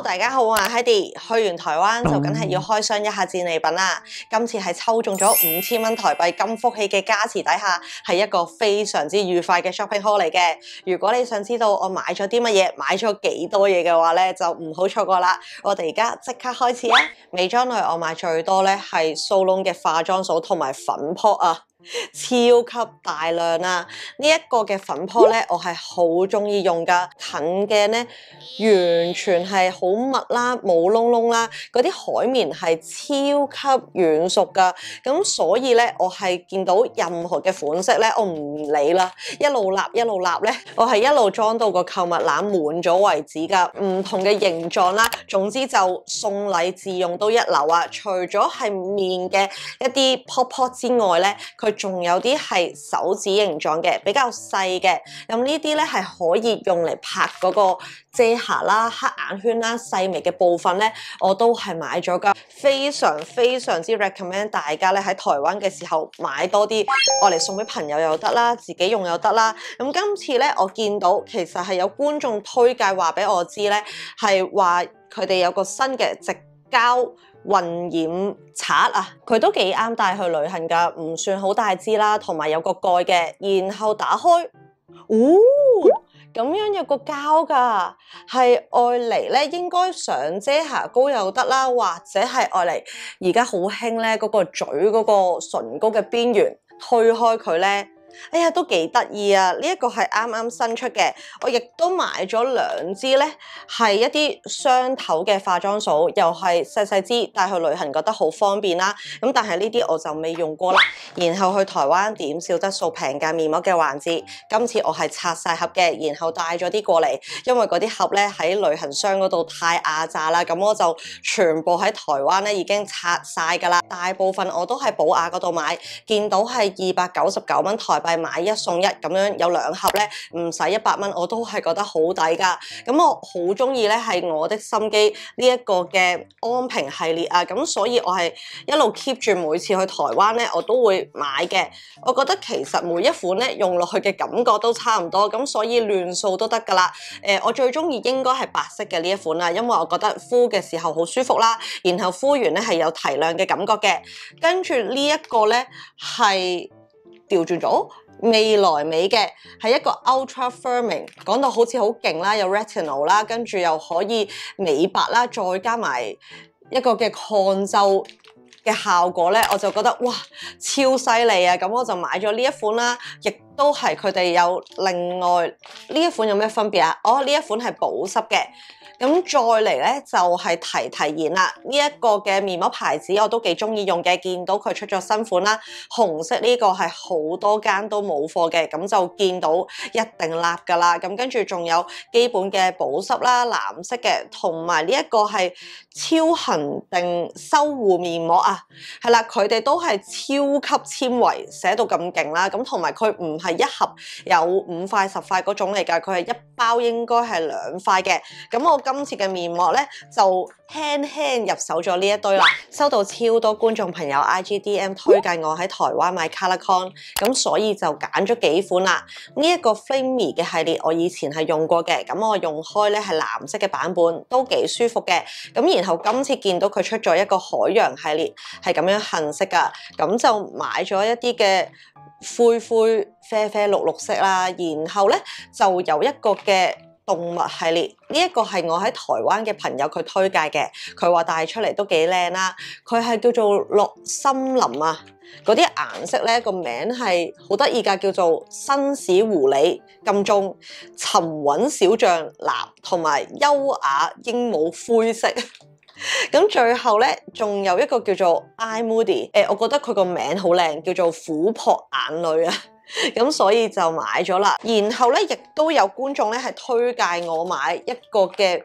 大家好，我係 Heidi。去完台灣就梗係要開箱一下戰利品啦。今次係抽中咗5000蚊台幣金福喜嘅加持底下，係一個非常之愉快嘅 shopping haul 嚟嘅。如果你想知道我買咗啲乜嘢，買咗幾多嘢嘅話咧，就唔好錯過啦。我哋而家即刻開始啊！美妝類我買最多咧係蘇龍嘅化妝掃同埋粉撲啊。超級大量啊！呢一個嘅粉撲咧，我係好中意用噶。近鏡咧，完全係好密啦，冇窿窿啦，嗰啲海綿係超級軟熟噶。咁所以咧，我係見到任何嘅款式咧，我唔理啦，一路立咧，我係一路裝到個購物籃滿咗為止噶。唔同嘅形狀啦，總之就送禮自用都一流啊！除咗係面嘅一啲撲撲之外咧，佢仲有啲係手指形狀嘅，比較細嘅。咁呢啲咧係可以用嚟拍嗰個遮瑕啦、黑眼圈啦、細微嘅部分咧，我都係買咗噶。非常之 recommend 大家咧喺台灣嘅時候買多啲，我嚟送俾朋友又得啦，自己用又得啦。咁今次咧，我見到其實係有觀眾推介話俾我知咧，係話佢哋有個新嘅直膠暈染刷啊，佢都幾啱帶去旅行噶，唔算好大支啦，同埋有個蓋嘅，然後打開，咁樣有個膠噶，係愛嚟咧，應該上遮瑕膏又得啦，或者係愛嚟而家好興咧嗰個嘴嗰個唇膏嘅邊緣推開佢咧。哎呀，都幾得意啊！呢一個係啱啱新出嘅，我亦都買咗2支咧，係一啲雙頭嘅化妝掃，又係細支，帶去旅行覺得好方便啦。咁但係呢啲我就未用過啦。然後去台灣點小質素平價面膜嘅環節，今次我係拆晒盒嘅，然後帶咗啲過嚟，因為嗰啲盒咧喺旅行箱嗰度太壓榨啦，咁我就全部喺台灣咧已經拆晒噶啦。大部分我都喺寶雅嗰度買，見到係299蚊台幣買1送1咁樣，有2盒咧，唔使100蚊，我都係覺得好抵噶。咁我好中意咧係我的心機呢一個嘅安瓶系列啊，咁所以我係一路 keep 住每次去台灣咧，我都會買嘅。我覺得其實每一款咧用落去嘅感覺都差唔多，咁所以亂掃都得噶啦。我最中意應該係白色嘅呢一款啦，因為我覺得敷嘅時候好舒服啦，然後敷完咧係有提亮嘅感覺嘅。跟住呢一個咧係調轉咗。未來美嘅係一個 Ultra Firming， 講到好似好勁啦，有 Retinol 啦，跟住又可以美白啦，再加埋一個嘅抗皺嘅效果咧，我就覺得哇超犀利啊！咁我就買咗呢一款啦，亦都係佢哋有另外呢一款有咩分別啊？呢一款係保濕嘅。咁再嚟咧就係提言啦，呢一個嘅面膜牌子我都幾中意用嘅，見到佢出咗新款啦，紅色呢個係好多間都冇貨嘅，咁就見到一定立噶啦。咁跟住仲有基本嘅保濕啦，藍色嘅，同埋呢一個係超恒定修護面膜啊，係啦，佢哋都係超級纖維，寫到咁勁啦，咁同埋佢唔係一盒有5塊10塊嗰種嚟㗎，佢係一包應該係2塊嘅，咁我今次嘅面膜咧就輕輕入手咗呢一堆啦，收到超多觀眾朋友 IGDM 推介我喺台灣買 ColorCon， 咁所以就揀咗幾款啦。呢一個 Flame 嘅系列我以前係用過嘅，咁我用開咧係藍色嘅版本，都幾舒服嘅。咁然後今次見到佢出咗一個海洋系列，係咁樣杏色噶，咁就買咗一啲嘅灰啡綠色啦，然後咧就有一個嘅動物系列，呢一個係我喺台灣嘅朋友佢推介嘅，佢話帶出嚟都幾靚啦。佢係叫做落森林啊，嗰啲顏色咧個名係好得意㗎，叫做紳士狐狸、金鐘、沉穩小象藍同埋優雅鸚鵡灰色。咁最後咧，仲有一個叫做 I Moody， 我覺得佢個名好靚，叫做琥珀眼淚啊。咁所以就買咗啦。然後咧，亦都有觀眾咧係推介我買一個嘅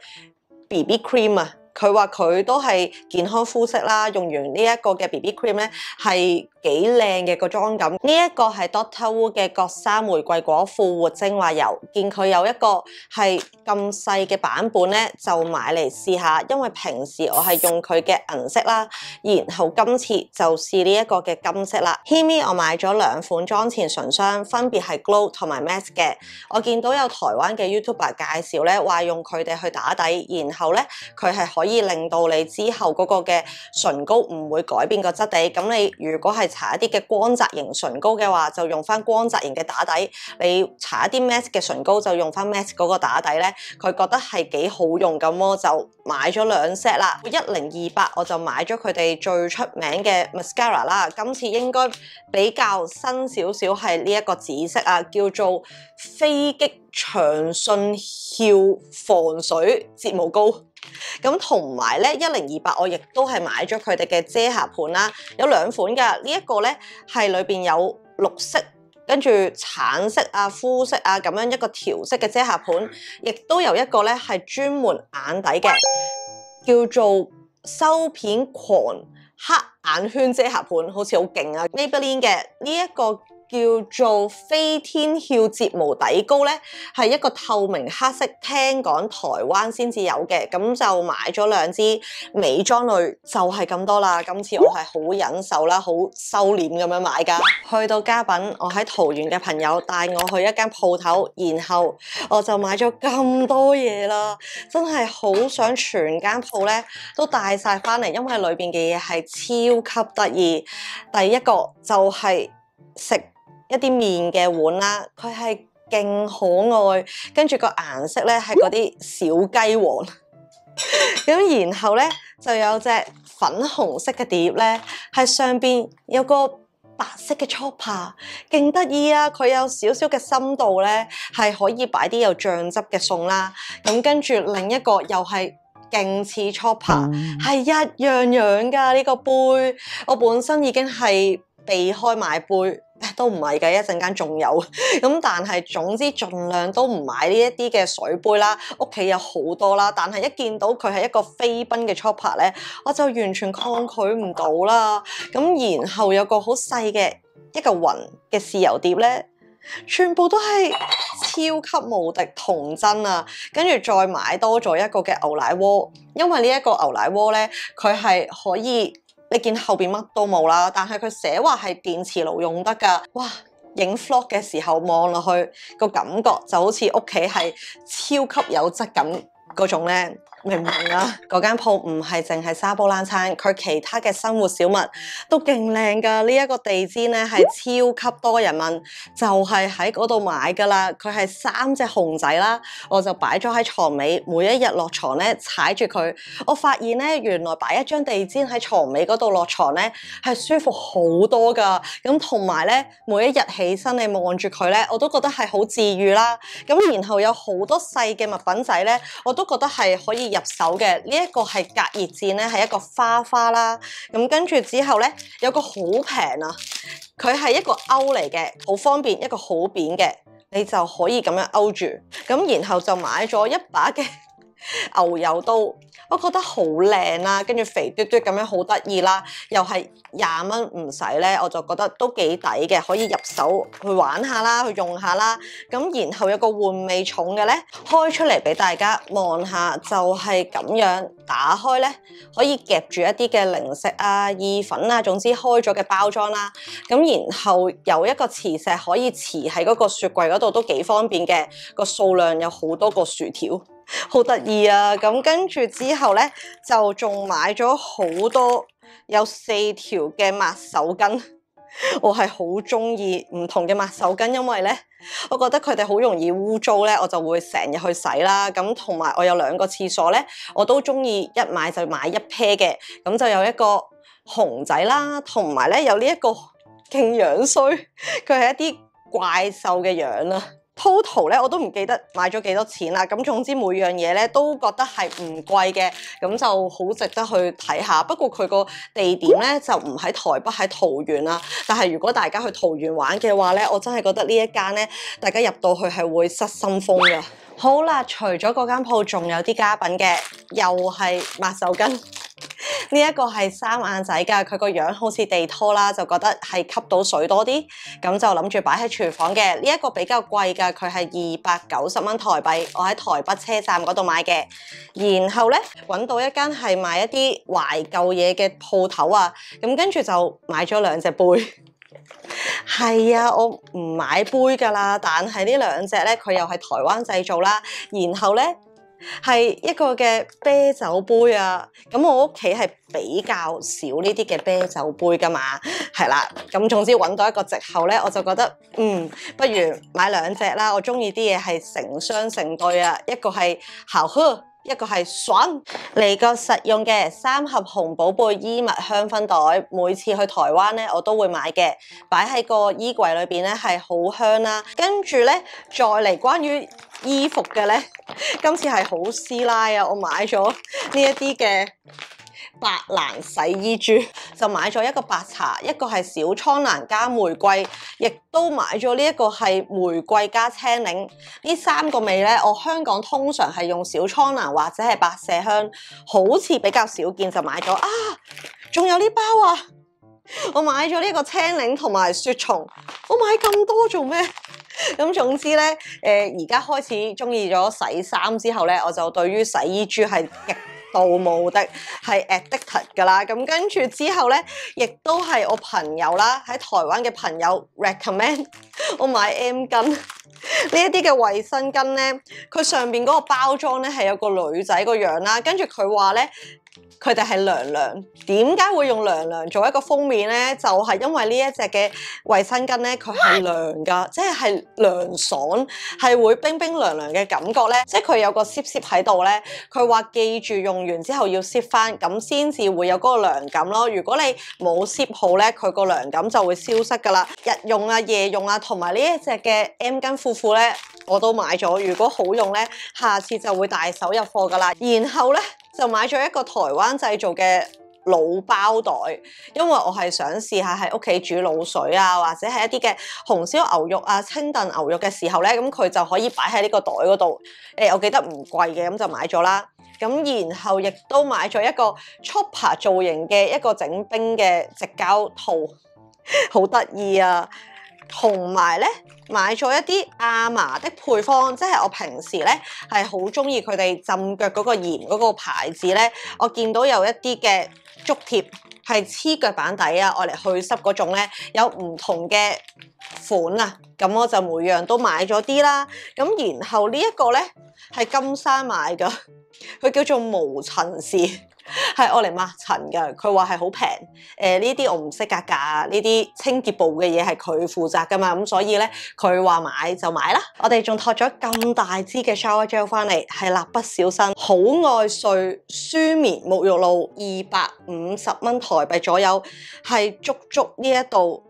BB cream 啊。佢話佢都係健康膚色啦，用完呢一個嘅 BB cream 咧係幾靚嘅個妝感。呢一個係 Dr. Wu 嘅國山玫瑰果復活精華油，見佢有一個係咁細嘅版本咧，就買嚟試下。因為平時我係用佢嘅銀色啦，然後今次就試呢一個嘅金色啦。Himi 我買咗兩款妝前唇霜，分別係 Glow 同埋 Mask 嘅。我見到有台灣嘅 YouTuber 介紹咧，話用佢哋去打底，然後咧佢係可以令到你之後嗰個嘅唇膏唔會改變個質地。咁你如果係搽一啲嘅光澤型唇膏嘅話，就用翻光澤型嘅打底；你搽一啲 Mask 嘅唇膏就用翻 Mask 嗰個打底咧。佢覺得係幾好用，咁我就買咗兩 set 啦。1028我就買咗佢哋最出名嘅 mascara 啦。今次應該比較新少少係呢一個紫色啊，叫做飛擊長信hiệu防水睫毛膏。咁同埋咧1028我亦都係買咗佢哋嘅遮瑕盤啦，有兩款噶。呢一個咧係裏邊有綠色，跟住橙色啊、膚色啊咁樣一個調色嘅遮瑕盤，亦都有一個咧係專門眼底嘅，叫做修片狂黑眼圈遮瑕盤，好似好勁啊 ！Maybelline 嘅呢一個叫做飛天翹睫毛底膏咧，係一個透明黑色，聽講台灣先至有嘅，咁就買咗兩支美妝類，就係咁多啦。今次我係好忍受啦，好收斂咁樣買噶。去到家品，我喺桃園嘅朋友帶我去一間鋪頭，然後我就買咗咁多嘢啦，真係好想全間鋪咧都帶晒翻嚟，因為裏邊嘅嘢係超級得意。第一個就係食一啲麵嘅碗啦，佢係勁可愛，跟住個顏色咧係嗰啲小雞黃，咁然後咧就有隻粉紅色嘅碟咧，係上邊有個白色嘅 chopper， 勁得意啊！佢有少少嘅深度咧，係可以擺啲有醬汁嘅餸啦。咁跟住另一個又係勁似 chopper， 係一樣樣噶呢個杯。我本身已經係避開買杯。都唔係嘅，一陣間仲有咁，但係總之盡量都唔買呢一啲嘅水杯啦。屋企有好多啦，但係一見到佢係一個飛奔嘅 chopper 咧，我就完全抗拒唔到啦。咁然後有個好細嘅一個雲嘅豉油碟咧，全部都係超級無敵童真啊！跟住再買多咗一個嘅牛奶鍋，因為呢一個牛奶鍋咧，佢係可以。你見後邊乜都冇啦，但係佢寫話係電磁爐用得㗎，哇！影 vlog 嘅時候望落去個感覺就好似屋企係超級有質感嗰種咧。明唔明啊？嗰間鋪唔係淨係沙煲冷餐，佢其他嘅生活小物都勁靚噶。呢一個地氈咧係超級多人問，就係喺嗰度買噶啦。佢係3隻熊仔啦，我就擺咗喺床尾，每一日落床咧踩住佢，我發現咧原來擺一張地氈喺床尾嗰度落床咧係舒服好多噶。咁同埋咧每一日起身你望住佢咧，我都覺得係好治癒啦。咁然後有好多細嘅物品仔咧，我都覺得係可以入手嘅。呢一個係隔熱墊咧，係一個花啦。咁跟住之後咧，有個好平啊，佢係一個勾嚟嘅，好方便，一個好扁嘅，你就可以咁樣勾住。咁然後就買咗一把嘅牛油刀，我覺得好靚啦，跟住肥嘟嘟咁樣好得意啦，又係20蚊唔使咧，我就覺得都幾抵嘅，可以入手去玩下啦，去用下啦。咁然後有個換味重嘅咧，開出嚟俾大家望下，就係咁樣打開咧，可以夾住一啲嘅零食啊、意粉啊，總之開咗嘅包裝啦。咁然後有一個磁石可以磁喺嗰個雪櫃嗰度，都幾方便嘅，個數量有好多個薯條。好得意啊！咁跟住之後咧，就仲買咗好多，有4條嘅抹手巾。我係好中意唔同嘅抹手巾，因為咧，我覺得佢哋好容易污糟咧，我就會成日去洗啦。咁同埋我有2個廁所咧，我都中意一買就買一 pair 嘅。咁就有一個熊仔啦，同埋咧有呢一個勁樣衰，佢係一啲怪獸嘅樣啊。total 咧我都唔記得買咗幾多錢啦，咁總之每樣嘢咧都覺得係唔貴嘅，咁就好值得去睇下。不過佢個地點咧就唔喺台北，喺桃園啦。但係如果大家去桃園玩嘅話咧，我真係覺得呢一間咧，大家入到去係會失心瘋㗎。好啦，除咗嗰間鋪，仲有啲家品嘅，又係抹手巾。 呢一個係三眼仔㗎，佢個樣好似地拖啦，就覺得係吸到水多啲，咁就諗住擺喺廚房嘅。呢一個比較貴㗎，佢係290蚊台幣，我喺台北車站嗰度買嘅。然後咧揾到一間係賣一啲懷舊嘢嘅鋪頭啊，咁跟住就買咗2隻杯。係啊，我唔買杯㗎啦，但係呢2隻咧佢又係台灣製造啦，然後咧係一個嘅啤酒杯啊，咁我屋企係比較少呢啲嘅啤酒杯㗎嘛，係啦，咁總之揾到一個藉口咧，我就覺得不如買2隻啦，我中意啲嘢係成雙成對啊，一個係好喝，一個係爽。嚟個實用嘅3盒紅寶貝衣物香薰袋，每次去台灣咧我都會買嘅，擺喺個衣櫃裏邊咧係好香啦。跟住咧再嚟關於衣服嘅咧，今次係好師奶啊！我買咗呢一啲嘅白蘭洗衣珠，就買咗一個白茶，一個係小蒼蘭加玫瑰，亦都買咗呢一個係玫瑰加青檸。呢3個味咧，我香港通常係用小蒼蘭或者係白麝香，好似比較少見，就買咗啊！仲有呢包啊！我買咗呢個青檸同埋雪松，我買咁多做咩？咁總之咧，而家開始中意咗洗衫之後咧，我就對於洗衣珠係極度無敵，係 addicted 噶啦。咁跟住之後咧，亦都係我朋友啦，喺台灣嘅朋友 recommend 我買 M 巾呢一啲嘅衛生巾咧，佢上邊嗰個包裝咧係有個女仔個樣啦，跟住佢話咧。佢哋係娘娘，點解會用娘娘做一個封面咧？就係因為呢一隻嘅衛生巾咧，佢係涼噶，即係涼爽，係會冰冰涼涼嘅感覺咧。即係佢有個攝喺度咧，佢話記住用完之後要攝翻，咁先至會有嗰個涼感咯。如果你冇攝好咧，佢個涼感就會消失噶啦。日用啊、夜用啊，同埋呢一隻嘅 M 巾褲褲咧，我都買咗。如果好用咧，下次就會大手入貨噶啦。然後咧。就買咗一個台灣製造嘅滷包袋，因為我係想試下喺屋企煮滷水啊，或者係一啲嘅紅燒牛肉啊、清燉牛肉嘅時候咧，咁佢就可以擺喺呢個袋嗰度。我記得唔貴嘅，咁就買咗啦。咁然後亦都買咗一個 chopper 造型嘅一個整冰嘅矽膠套，好得意啊！同埋咧買咗一啲阿嫲的配方，即係我平時咧係好中意佢哋浸腳嗰個鹽嗰個牌子咧，我見到有一啲嘅竹貼係黐腳板底啊，愛嚟去濕嗰種咧，有唔同嘅款啊，咁我就每樣都買咗啲啦。咁然後呢一個咧係金山買噶，佢叫做無塵氏。係我嚟抹塵㗎，佢話係好平。呢啲我唔識格價，呢啲清潔部嘅嘢係佢負責㗎嘛，咁所以咧佢話買就買啦。我哋仲托咗咁大支嘅 shower gel 翻嚟，係蠟筆小新好愛睡舒眠沐浴露，250蚊台幣左右，係足足呢一度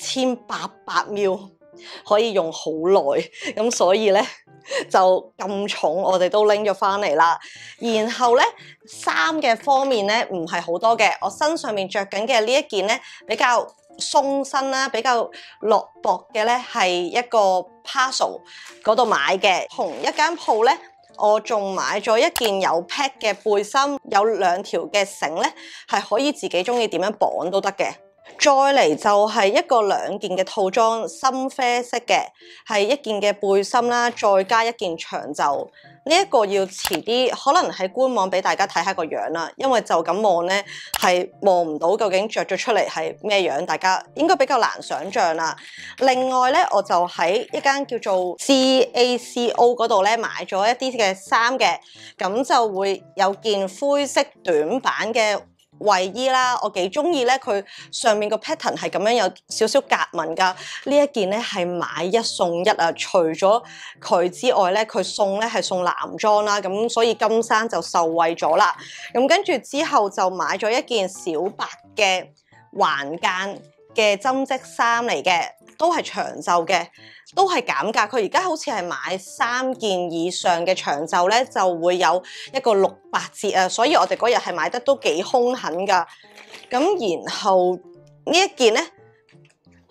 1800ml，可以用好耐，咁所以咧。就咁重，我哋都拎咗翻嚟啦。然後咧，衫嘅方面咧唔係好多嘅，我身上面着緊嘅呢一件咧比較鬆身啦，比較落薄嘅咧係一個 Parcel 嗰度買嘅。同一間鋪咧，我仲買咗一件有 pad 嘅背心，有2條嘅繩咧係可以自己中意點樣綁都得嘅。再嚟就係一個2件嘅套裝，深啡色嘅，係一件嘅背心啦，再加一件長袖。呢一個要遲啲，可能喺官網俾大家睇下個樣啦，因為就咁望咧係望唔到究竟着咗出嚟係咩樣，大家應該比較難想像啦。另外咧，我就喺一間叫做 CACO 嗰度咧買咗一啲嘅衫嘅，咁就會有件灰色短版嘅衛衣啦，我幾中意咧，佢上面個 pattern 係咁樣有少少格紋噶。呢一件咧係買1送1啊，除咗佢之外咧，佢送咧係送男裝啦，咁所以金山就受惠咗啦。咁跟住之後就買咗一件小白嘅橫間嘅針織衫嚟嘅，都係長袖嘅，都係減價。佢而家好似係買3件以上嘅長袖咧，就會有一個600折啊！所以我哋嗰日係買得都幾兇狠噶。咁然後呢一件咧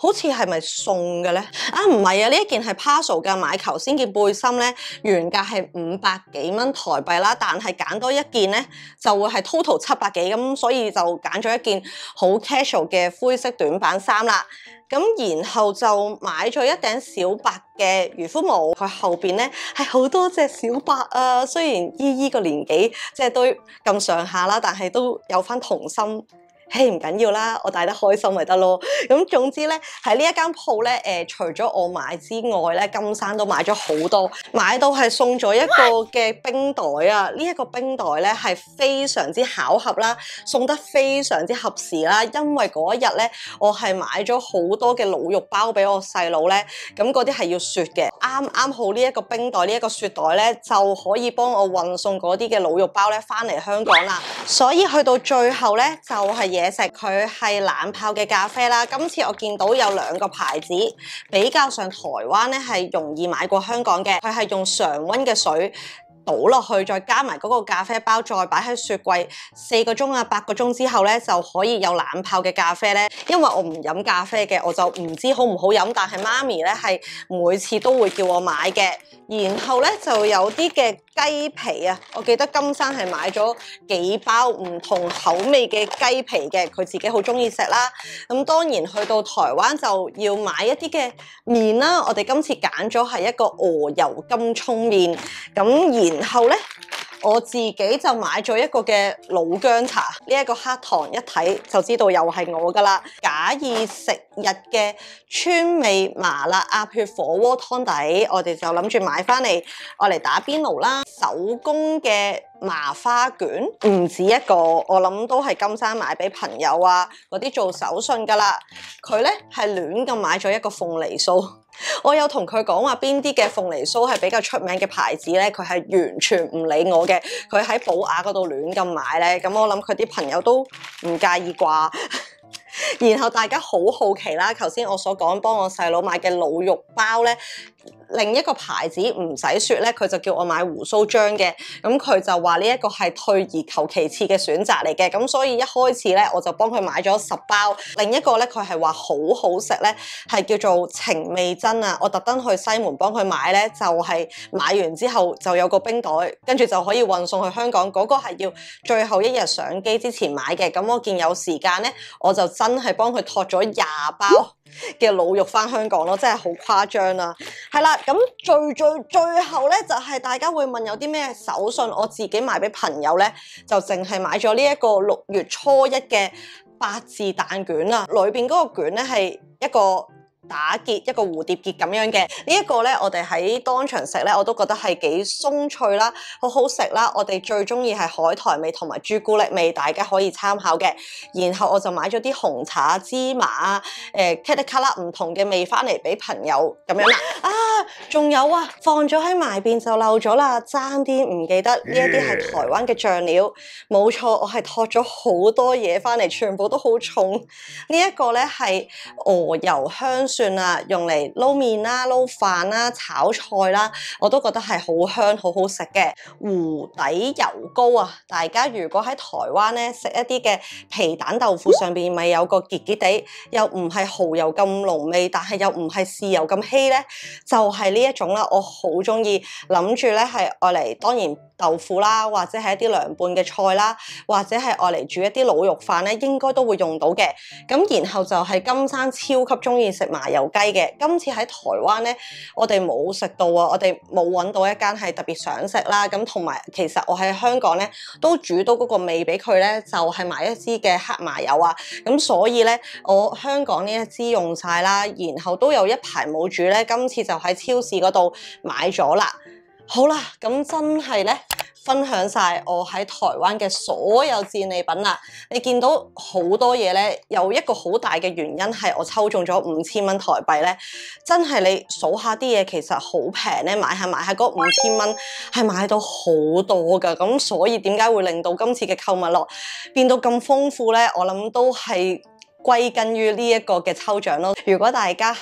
好似係咪送嘅咧？啊，唔係啊，呢一件係 Parcel 嘅買球先件背心咧，原價係500幾蚊台幣啦，但係揀多一件咧就會係 total 700幾咁，所以就揀咗一件好 casual 嘅灰色短版衫啦。咁然後就買咗一頂小白嘅漁夫帽，佢後邊咧係好多隻小白啊。雖然姨個年紀即係都咁上下啦，但係都有返童心。嘿，唔緊要啦，我戴得開心咪得咯。咁總之咧，喺呢一間鋪咧，除咗我買之外咧，金山都買咗好多，買到係送咗一個嘅冰袋啊！呢一個冰袋咧係非常之巧合啦，送得非常之合時啦。因為嗰一日咧，我係買咗好多嘅滷肉包俾我細佬咧，咁嗰啲係要雪嘅，啱啱好呢一個冰袋呢一個雪袋咧，就可以幫我運送嗰啲嘅滷肉包咧翻嚟香港啦。所以去到最後咧，就係嘢食，佢係冷泡嘅咖啡啦。今次我見到有2個牌子，比較上台灣咧係容易買過香港嘅，佢係用常溫嘅水倒落去，再加埋嗰個咖啡包，再擺喺雪櫃4個鐘啊8個鐘之後咧，就可以有冷泡嘅咖啡咧。因為我唔飲咖啡嘅，我就唔知好唔好飲，但係媽咪咧係每次都會叫我買嘅。然後咧就有啲嘅雞皮啊，我記得金山係買咗幾包唔同口味嘅雞皮嘅，佢自己好中意食啦。咁當然去到台灣就要買一啲嘅麵啦，我哋今次揀咗係一個鵝油金蔥麵。咁然後咧，我自己就買咗一個嘅老薑茶，呢一個黑糖一睇就知道又係我噶啦。假意食日嘅川味麻辣鴨血火鍋湯底，我哋就諗住買翻嚟，我嚟打邊爐啦。手工嘅麻花卷唔止一個，我諗都係金山買俾朋友啊，嗰啲做手信噶啦。佢咧係亂咁買咗一個鳳梨酥。我有同佢講話邊啲嘅鳳梨酥係比較出名嘅牌子咧，佢係完全唔理我嘅。佢喺寶雅嗰度亂咁買咧，咁我諗佢啲朋友都唔介意啩。然後大家好好奇啦，頭先我所講幫我細佬買嘅滷肉包咧，另一個牌子唔使雪咧，佢就叫我買胡鬚張嘅，咁佢就話呢一個係退而求其次嘅選擇嚟嘅，咁所以一開始咧我就幫佢買咗10包。另一個咧佢係話好好食咧，係叫做情味珍啊，我特登去西門幫佢買咧，就係買完之後就有個冰袋，跟住就可以運送去香港。嗰個係要最後一日上機之前買嘅，咁我見有時間咧，我就真係幫佢托咗20包嘅滷肉翻香港咯，真係好誇張啦。係啦，咁最後咧就係大家會問有啲咩手信，我自己買俾朋友咧，就淨係買咗呢一個6月初1嘅8字蛋卷啦，裏邊嗰個卷咧係一個打結一個蝴蝶結咁樣嘅，呢一個咧我哋喺當場食咧，我都覺得係幾鬆脆啦，好好食啦。我哋最中意係海苔味同埋朱古力味，大家可以參考嘅。然後我就買咗啲紅茶、芝麻啊，噼里卡啦唔同嘅味翻嚟俾朋友咁樣啦。啊，仲有啊，放咗喺埋邊就漏咗啦，爭啲唔記得呢一啲係台灣嘅醬料，冇錯，我係托咗好多嘢翻嚟，全部都好重。呢一個咧係鵝油香蒜啊，用嚟撈麵啦、撈飯啦、炒菜啦，我都覺得係好香、好好食嘅。湖底油膏啊，大家如果喺台灣咧食一啲嘅皮蛋豆腐上邊咪有個結結地，又唔係蠔油咁濃味，但係又唔係豉油咁稀咧，就係呢一種啦。我好中意，諗住咧係愛嚟，當然豆腐啦，或者係一啲涼拌嘅菜啦，或者係愛嚟煮一啲滷肉飯咧，應該都會用到嘅。咁然後就係金山超級中意食麻油雞嘅，今次喺台灣咧，我哋冇食到啊，我哋冇揾到一間係特別想食啦。咁同埋其實我喺香港咧都煮到嗰個味俾佢咧，就係買一支嘅黑麻油啊。咁所以咧，我香港呢一支用晒啦，然後都有一排冇煮咧，今次就喺超市嗰度買咗啦。好啦，咁真係咧分享晒我喺台灣嘅所有戰利品啦。你見到好多嘢咧，有一個好大嘅原因係我抽中咗5000蚊台幣咧。真係你數下啲嘢，其實好平咧，買下嗰5000蚊係買到好多噶。咁所以點解會令到今次嘅購物樂變到咁豐富咧？我諗都係歸根於呢一個嘅抽獎咯。如果大家喺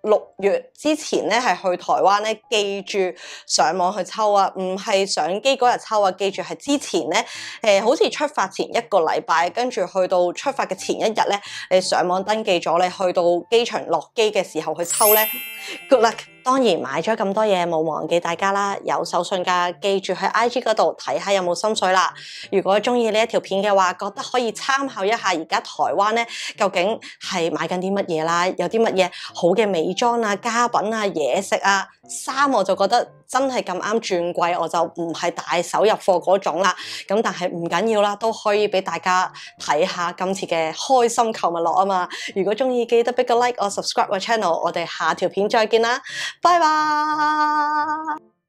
6月之前咧係去台灣咧，記住上網去抽啊，唔係上機嗰日抽啊，記住係之前咧，好似出發前1個禮拜，跟住去到出發嘅前1日咧，你上網登記咗，你去到機場落機嘅時候去抽咧 ，good luck！當然買咗咁多嘢，冇忘記大家啦，有手信㗎，記住去 IG 嗰度睇下有冇心水啦。如果中意呢一條片嘅話，覺得可以參考一下而家台灣咧究竟係買緊啲乜嘢啦，有啲乜嘢好嘅美妝啊、家品啊、嘢食啊、衫，我就覺得真係咁啱轉季，我就唔係大手入貨嗰種啦。咁但係唔緊要啦，都可以俾大家睇下今次嘅開心購物樂啊嘛。如果中意記得俾個 like 我 subscribe 個 channel，我哋下條片再見啦。拜拜。